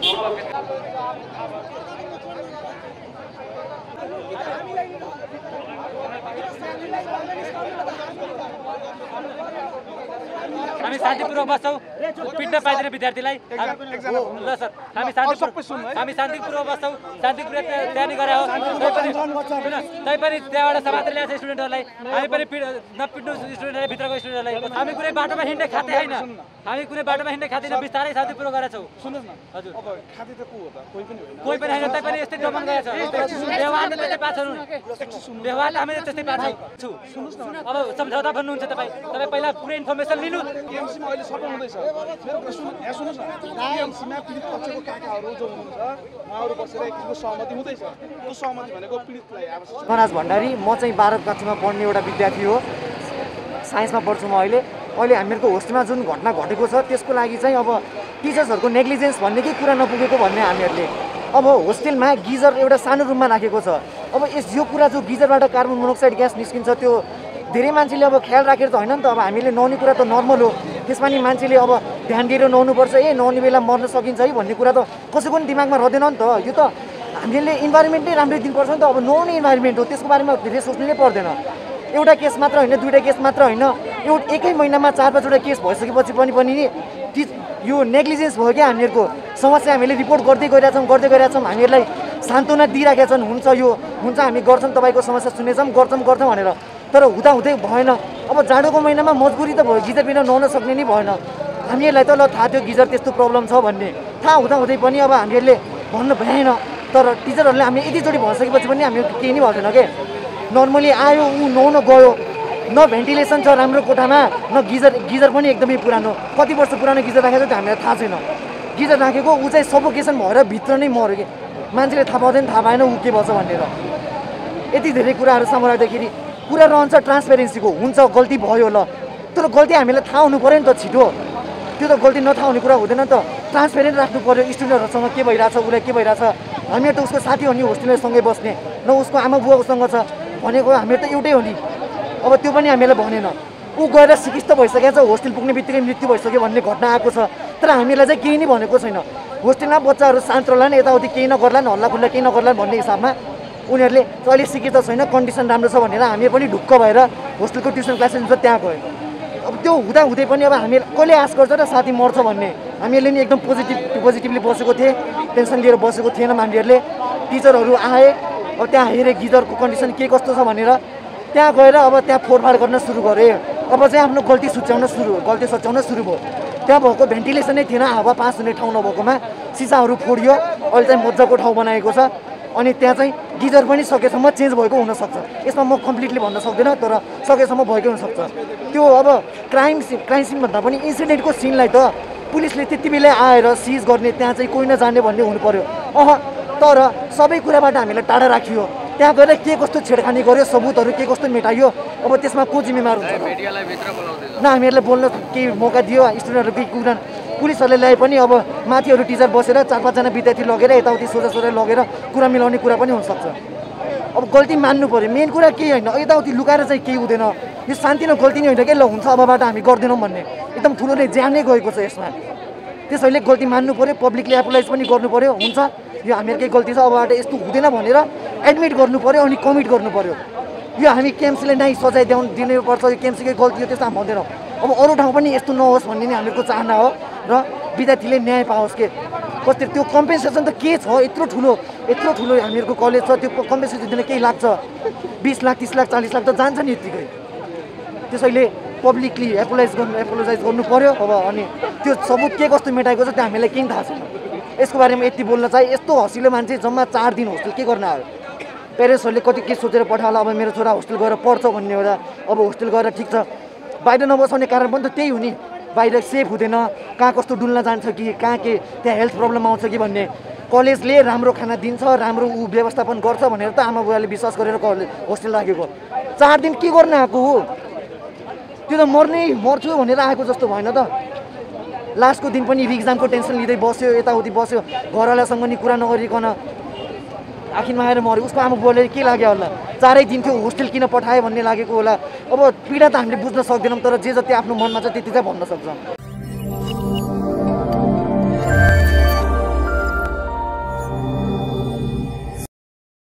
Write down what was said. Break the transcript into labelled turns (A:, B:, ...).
A: हामी शान्तिपूर्वक बस्छौँ पिट्न पाइँदैन विद्यार्थीलाई ल सर हामी शान्तिपूर्वक बस्छौँ शान्तिपूर्वक तयारी गरे हो तैपनि त्यहाँबाट समातेर ल्याएको छ स्टुडेन्टहरूलाई हामी पनि नपिट्नु स्टुडेन्टहरूलाई भित्रको स्टुडेन्टहरूलाई हामी कुनै बाटोमा हिँड्ने खाते होइन हामी कुनै बाटोमा हिँड्ने खाँदैन बिस्तारै शान्तिपूर्वक गरेका छौँ हजुर कोही पनि होइन तैपनि यस्तै दमन गरेको छ व्यवहारले त्यस्तै पाएको छ व्यवहार हामीले त्यस्तै पाएको छु अब सम्झौता भन्नुहुन्छ तपाईँ पहिला पुरै इन्फर्मेसन लिनु
B: टिएमसीमा अहिले सबै हुँदैछ मेरो प्रश्न यहाँ सुन्नुस् न टिएमसीमा पीडित पक्षको काकाहरू जो हुनुहुन्छ उहाँहरू बसेर एक किसिमको सहमति हुँदैछ त्यो सहमति भनेको पीडितलाई आवश्यक
C: मनोज भण्डारी म चाहिँ 12 कक्षामा पढ्ने एउटा विद्यार्थी हो साइन्समा पढ्छु म अहिले हामीहरूको होस्टेलमा जुन घटना घटेको छ त्यसको लागि चाहिँ अब टिचर्सहरूको नेग्लिजेन्स भन्ने के कुरा नपुगेको भन्ने हामीहरूले अब होस्टेलमा गिजर एउटा सानो रुममा राखेको छ अब यो कुरा जो गिजरबाट कार्बन मोनोक्साइड ग्यास निस्किन्छ त्यो धेरै मान्छेले अब ख्याल राखेर त होइन नि त अब हामीले नुहाउने कुरा त नर्मल हो त्यसमा नि मान्छेले अब ध्यान दिएर नुहाउनुपर्छ नुहाउने बेला मर्न सकिन्छ है भन्ने कुरा त कसैको पनि दिमागमा रहँदैन नि त यो त हामीले इन्भाइरोमेन्ट नै राम्रै दिनुपर्छ नि त अब नुहाउने इन्भाइरोमेन्ट हो त्यसको बारेमा धेरै सोच्नु नै पर्दैन एउटा केस मात्र होइन दुईवटा केस मात्र होइन एकै महिनामा 4-5वटा केस भइसकेपछि पनि यो नेग्लिजेन्स भयो क्या हामीहरूको समस्या हामीले रिपोर्ट गर्दै गइरहेछौँ हामीहरूलाई सान्त्वना दिइराखेका छन् हुन्छ हामी गर्छौँ तपाईँको समस्या सुनेछौँ गर्छौँ भनेर तर हुँदै भएन अब जाडोको महिनामा मजबुरी त भयो गिजर बिना नुहाउन सक्ने नै भएन हामीहरूलाई त ल थाहा थियो गिजर त्यस्तो प्रब्लम छ भन्ने थाहा हुँदै पनि अब हामीहरूले भन्नु भएन तर टिचरहरूले हामी यतिचोटि भनिसकेपछि पनि हामी केही नै भन्दैन के नर्मली आयो नुहाउन गयो न भेन्टिलेसन छ राम्रो कोठामा न गिजर पनि एकदमै पुरानो कति वर्ष पुरानो गिजर राखेको थियो हामीलाई थाहा छैन गिजर राखेको ऊ चाहिँ सफोकेसन भएर भित्र नै मर्यो कि मान्छेले थाहा पाउँदैन थाहा पाएन ऊ के भन्छ भनेर यति धेरै कुराहरू सामु राख्दाखेरि कुरा रहन्छ ट्रान्सपेरेन्सीको हुन्छ गल्ती भयो ल तर गल्ती हामीलाई थाहा हुनु पऱ्यो नि त छिटो त्यो त गल्ती नथाहा हुने कुरा हुँदैन नि त ट्रान्सपेरेन्ट राख्नु पऱ्यो स्टुडेन्टहरूसँग के भइरहेछ उसलाई के भइरहेछ हामीहरू त उसको साथी हो नि होस्टेलसँगै बस्ने न उसको आमा बुवासँग छ भनेको हामीहरू त एउटै हो नि अब त्यो पनि हामीलाई भनेन ऊ गएर सिकिस्त भइसकेको छ होस्टेल पुग्ने बित्तिकै मृत्यु भइसक्यो भन्ने घटना आएको छ तर हामीलाई चाहिँ केही नै भनेको छैन होस्टेलमा बच्चाहरू शान्त रहला नि यताउति केही नगर्ला नि हल्ला खुल्ला केही नगर्ला भन्ने हिसाबमा उनीहरूले अहिले सिकित छैन कन्डिसन राम्रो छ भनेर हामी पनि ढुक्क भएर होस्टेलको ट्युसन क्लासेस हुन्छ त्यहाँ गयो अब त्यो हुँदै पनि अब हामी कहिले आश गर्छ र साथी मर्छ भन्ने हामीहरूले नि एकदम पोजिटिभली बसेको थिएँ टेन्सन लिएर बसेको थिएन मान्छेहरूले टिचरहरू आए अब त्यहाँ हेरेँ गिजरको कन्डिसन के कस्तो छ भनेर त्यहाँ गएर अब त्यहाँ फोडफाड गर्न सुरु गरेँ अब चाहिँ आफ्नो गल्ती सच्याउन सुरु भयो त्यहाँ भएको भेन्टिलेसनै थिएन हावा पास हुने ठाउँ नभएकोमा सिसाहरू फोडियो अहिले चाहिँ मजाको ठाउँ बनाएको छ अनि त्यहाँ चाहिँ गिजर पनि सकेसम्म चेन्ज भएको हुनसक्छ यसमा म कम्प्लिटली भन्न सक्दिनँ तर सकेसम्म भएकै हुनसक्छ त्यो अब क्राइम सिन भन्दा पनि इन्सिडेन्टको सिनलाई त पुलिसले त्यति बेला आएर सिज गर्ने त्यहाँ चाहिँ कोही नजाने भन्ने हुनु पर्यो तर सबै कुराबाट हामीलाई टाढा राखियो त्यहाँ गएर के कस्तो छेडखानी गर्यो सबुतहरू के कस्तो मेटाइयो अब त्यसमा को जिम्मेवार हुन्छ न हामीहरूलाई बोल्न केही मौका दियो स्टुडेन्टहरू केही कुरा पुलिसहरूले ल्याए पनि अब माथिहरू टिचर बसेर 4-5जना विद्यार्थी लगेर यताउति सोझा लगेर कुरा मिलाउने कुरा पनि हुनसक्छ अब गल्ती मान्नु पर्यो मेन कुरा केही होइन यताउति लुकाएर चाहिँ केही हुँदैन यो सानोतिनो गल्ती नै होइन कि ल हुन्छ अबबाट हामी गर्दैनौँ भन्ने एकदम ठुलो नै ज्यान नै गएको छ यसमा त्यसैले गल्ती मान्नु पर्यो पब्लिकले एपोलाइज पनि गर्नु पर्यो हुन्छ यो हामीहरूकै गल्ती छ अबबाट यस्तो हुँदैन भनेर एडमिट गर्नु पर्यो अनि कमिट गर्नु पर्यो यो हामी केएमसीले नै सजाय दिनुपर्छ यो केएमसीकै गल्ती हो त्यस्तो हामी भन्दैनौँ अब अरू ठाउँ पनि यस्तो नहोस् भन्ने नै हामीहरूको चाहना हो र विद्यार्थीले न्याय पाओस् के कति त्यो कम्पेन्सेसन त के छ यत्रो ठुलो हामीहरूको कलेज छ त्यो कम्पेन्सेसन दिन केही लाग्छ 20 लाख 30 लाख 40 लाख त जान्छ नि यतिकै त्यसैले पब्लिकली एपोलाइज गर्नु पर्यो अब अनि त्यो सबुत के कस्तो मेटाएको छ त्यो हामीलाई केही थाहा छैन यसको बारेमा यति बोल्न चाहिँ यस्तो हसिलो मान्छे जम्मा 4 दिन होस्टेल के गर्न आयो पेरेन्ट्सहरूले कति के सोचेर पठाउला अब मेरो छोरा होस्टेल गएर पढ्छ भन्ने एउटा अब होस्टेल गएर ठिक छ बाहिर नबसाउने कारण पनि त त्यही हो नि बाहिर सेफ हुँदैन कहाँ कस्तो डुल्न जान्छ कि कहाँ के त्यहाँ हेल्थ प्रब्लम आउँछ कि भन्ने कलेजले राम्रो खाना दिन्छ राम्रो व्यवस्थापन गर्छ भनेर त आमा बुवाले विश्वास गरेर होस्टेल राखेको 4 दिन के गर्न आएको हो त्यो त मर्छु भनेर आएको जस्तो भएन त लास्टको दिन पनि इक्जामको टेन्सन लिँदै बस्यो यताउति बस्यो घरवालासँग नि कुरा नगरिकन आखिरमा आएर मऱ्यो उसको आमा बुवाले के लाग्यो होला 4 दिन थियो होस्टेल किन पठायो भन्ने लागेको होला अब पीडा त हामीले बुझ्न सक्दैनौँ तर जे जति आफ्नो मनमा छ त्यति चाहिँ भन्न सक्छौँ।